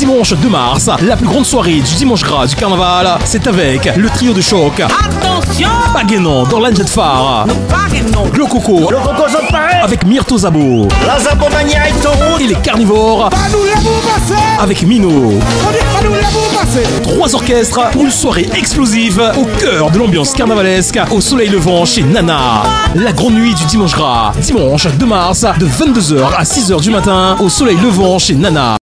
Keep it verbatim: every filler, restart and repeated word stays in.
dimanche deux mars, la plus grande soirée du dimanche gras du carnaval, c'est avec le trio de choc. Attention, Baguenon dans l'Anjet Phare. nous Baguenon. Le Coco. Le Coco sont pareil. Avec Myrto Zabo. La Zabomania est en route. Et les carnivores. Pas nous la boue passer. Avec Mino. On dit pas nous la boue passer. Trois orchestres pour une soirée explosive au cœur de l'ambiance carnavalesque au soleil levant chez Nana. La grande nuit du dimanche gras. Dimanche deux mars de vingt-deux heures à six heures du matin au soleil levant chez Nana.